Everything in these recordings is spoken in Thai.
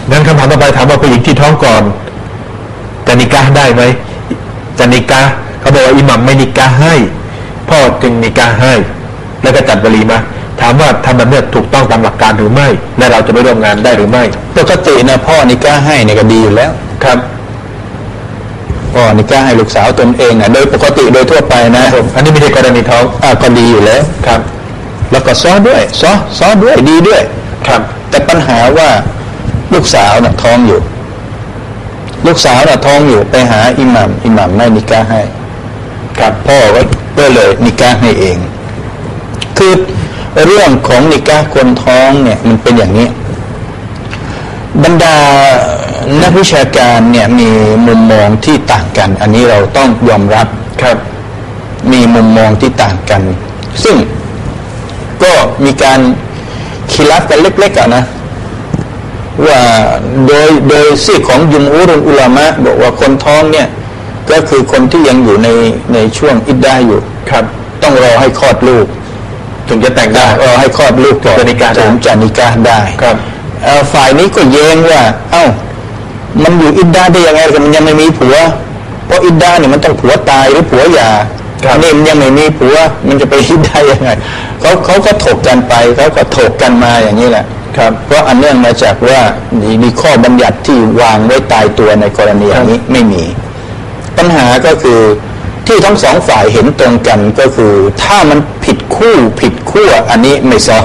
งั้นคำถามต่อไปถามว่าผู้หญิงที่ท้องก่อนจะนิกะห์ได้ไหมจะนิกะห์เขาบอกว่าอิหมัมไม่นิกะห์ให้พ่อจึงนิกะห์ให้แล้วก็จัดวะลีมาถามว่าทำแบบนี้ถูกต้องตามหลักการหรือไม่และเราจะไปร่วมงานได้หรือไม่ปกตินะพ่อนิกะห์ให้เนี่ยก็ดีอยู่แล้วครับพ่อนิกะห์ให้ลูกสาวตนเองนะโดยปกติโดยทั่วไปนะอันนี้ไม่ใช่กรณีท้องก็ดีอยู่แล้วครับแล้วก็ซ้อด้วยซ้อด้วยดีด้วยครับแต่ปัญหาว่าลูกสาวน่ะท้องอยู่ลูกสาวน่ะท้องอยู่ไปหาอิหมัมไม่นิกะห์ให้ครับพ่อก็เลยนิกะห์ให้เองคือเรื่องของนิกะห์คนท้องเนี่ยมันเป็นอย่างนี้บรรดานักวิชาการเนี่ยมีมุมมองที่ต่างกันอันนี้เราต้องยอมรับครับมีมุมมองที่ต่างกันซึ่งก็มีการคิลัฟกันเล็กๆนะว่าโดยซีกของยุมอูรุลอุลามะบอกว่าคนท้องเนี่ยก็คือคนที่ยังอยู่ในช่วงอิดดะห์อยู่ครับต้องรอให้คลอดลูกถึงจะแต่งได้รอให้คลอดลูกก่อนถึงจะนิกะห์ได้ครับฝ่ายนี้ก็แย้งว่ามันอยู่อิดดะห์ได้ยังไงกันมันยังไม่มีผัวเพราะอิดดะห์เนี่ยมันต้องผัวตายหรือผัวหย่านี่มันยังไม่มีผัวมันจะไปอิดดะห์ยังไงเขาก็ถกกันไปเขาก็ถกกันมาอย่างนี้แหละครับเพราะอันเนื่องมาจากว่ามีข้อบัญญัติที่วางไว้ตายตัวในกรณีอย่างนี้ไม่มีปัญหาก็คือที่ทั้งสองฝ่ายเห็นตรงกันก็คือถ้ามันผิดคู่ผิดขั้วอันนี้ไม่ซอ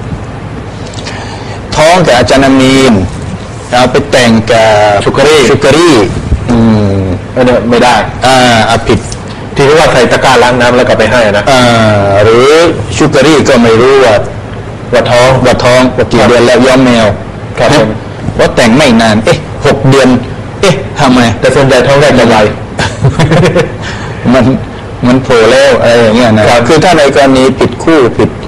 ท้องกับอาจารย์อามีนเอาไปแต่งกับชุกรีไม่ได้ผิดที่เรียกว่าใส่ตะกร้าล้างน้ำแล้วก็ไปให้นะหรือชุกรีก็ไม่รู้ว่าท้องว่ากี่เดือนแล้วย้อมแมวครับว่าแต่งไม่นาน6 เดือนทำไมแต่ส่วนใหญ่ท้องได้จะไวมันโผล่แล้วอะไรอย่างเงี้ยนะคือถ้าในกรณีผิดคู่ผิด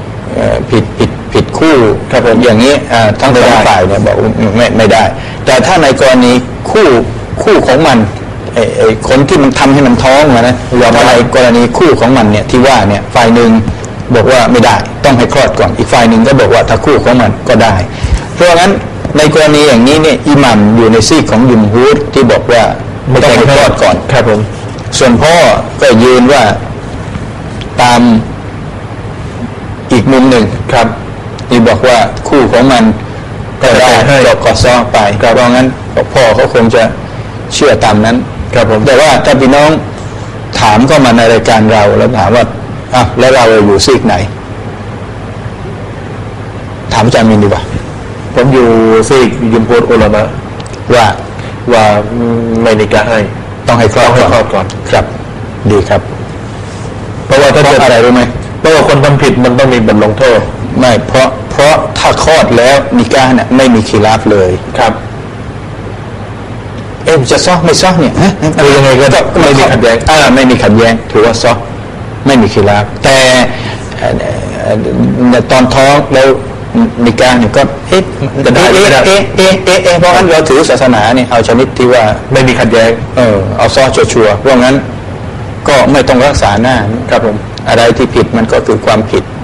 คู่ครับผมอย่างนี้ทั้งสองฝ่ายเนี่ยบอกไม่ได้แต่ถ้าในกรณีคู่ของมันคนที่มันทำให้มันท้องนะถ้าในกรณีคู่ของมันเนี่ยที่ว่าเนี่ยฝ่ายหนึ่งบอกว่าไม่ได้ต้องให้คลอดก่อนอีกฝ่ายหนึ่งก็บอกว่าถ้าคู่ของมันก็ได้เพราะงั้นในกรณีอย่างนี้เนี่ยอิหมัมอยู่ในซีกของยุมฮูรที่บอกว่าต้องให้คลอดก่อนครับผมส่วนพ่อก็ยืนว่าตามอีกมุมหนึ่งครับที่บอกว่าคู่ของมันก็ได้ก็ซ้อไปเพราะงั้นพ่อเขาคงจะเชื่อตามนั้นครับผมแต่ว่าถ้าพี่น้องถามก็มาในรายการเราแล้วถามว่าแล้วเราอยู่ซีกไหนถามอาจารย์มินดีกว่าผมอยู่ซีกยุมฮูรอุลามะว่าไม่นิกะห์ให้ต้องให้คลอดก่อนครับดีครับเพราะว่าถ้าเกิดอะไรรู้ไหมเพราะว่าคนทำผิดมันต้องมีบทลงโทษไม่เพราะถ้าคลอดแล้วนิกะห์เนี่ยไม่มีคิลาฟเลยครับจะซ้อไม่ซ้อเนี่ยคือยังไงก็ไม่มีขัดแย้งไม่มีขัดแย้งถือว่าซ้อไม่มีคิลาฟแต่ตอนท้องแล้วนิกะห์เนี่ยก็จะได้เพราะงั้นเราถือศาสนาเนี่ยเอาชนิดที่ว่าไม่มีขัดแย้งเอาซ้อชัวร์เพราะงั้นก็ไม่ต้องรักษาหน้าครับผมอะไรที่ผิดมันก็คือความผิด